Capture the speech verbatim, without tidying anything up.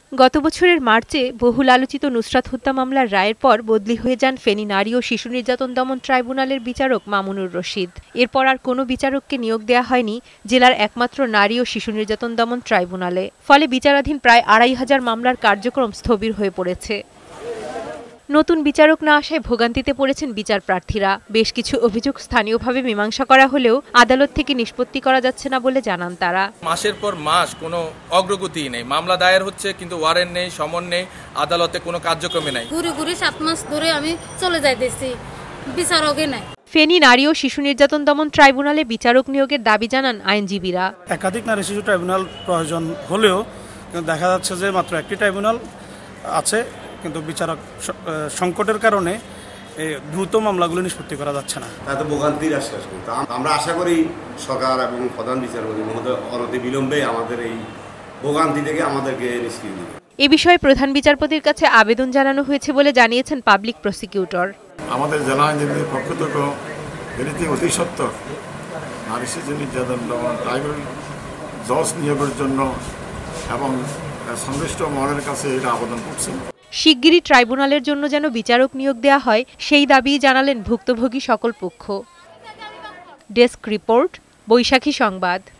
গত বছরের মার্চে বহুল আলোচিত নুসরাত হত্যা মামলার রায়ের পর বদলি হয়ে যান ফেনী নারী ও শিশু নির্যাতন দমন ট্রাইব্যুনালের বিচারক মামুনুর রশিদ। এরপর আর কোনো বিচারককে নিয়োগ দেওয়া হয়নি জেলার একমাত্র নারী ও শিশু নির্যাতন দমন ট্রাইব্যুনালে। ফলে বিচারাধীন প্রায় আড়াই হাজার মামলার কার্যক্রম স্থবির হয়ে পড়েছে। নতুন বিচারক না আসায় ভোগান্তিতে পড়েছেন বিচার প্রার্থীরা। বেশ কিছু অভিযোগ স্থানীয়ভাবে মীমাংসা করা হলেও আদালত থেকে নিষ্পত্তি করা যাচ্ছে না বলে জানান তারা। মাসের পর মাস কোনো অগ্রগতি নেই, মামলা দায়ের হচ্ছে কিন্তু ওয়ারেন্ট নেই, সমন নেই, আদালতে কোনো কার্যক্রমে নাই। ঘুরে ঘুরে সাত মাস ধরে আমি চলে যাইতেছি, বিচারকই নাই। ফেনী নারী ও শিশু নির্যাতন দমন ট্রাইব্যুনালে বিচারক নিয়োগের দাবি জানান আইনজীবীরা। একাধিক নারী শিশু ট্রাইব্যুনাল প্রয়োজন হলেও দেখা যাচ্ছে যে মাত্র একটি ট্রাইব্যুনাল আছে, কিন্তু বিচারক সংকটের কারণে দ্রুত মামলাগুলো নিষ্পত্তি করা যাচ্ছে না। তাতে ভোগান্তির আশ্বাস করি। আমরা আশা করি সরকার এবং প্রধান বিচারপতি মহোদয় অনতি বিলম্বে আমাদের এই ভোগান্তি থেকে আমাদেরকে নিষ্কৃতি দিবে। এ বিষয়ে প্রধান বিচারপতির কাছে আবেদন জানানো হয়েছে বলে জানিয়েছেন পাবলিক প্রসিকিউটর। আমাদের জেলা আইনজীবীদের পক্ষ থেকে এটি অতি সত্ত্বর নারী শিশু নির্যাতন দমন ট্রাইব্যুনাল জজ নিয়োগের জন্য এবং সংশ্লিষ্ট মহলের কাছে এটা আবেদন করছে। শিগগিরই ট্রাইব্যুনালের জন্য যেন বিচারক নিয়োগ দেওয়া হয় সেই দাবি জানালেন ভুক্তভোগী সকল পক্ষ। ডেস্ক রিপোর্ট, বৈশাখী সংবাদ।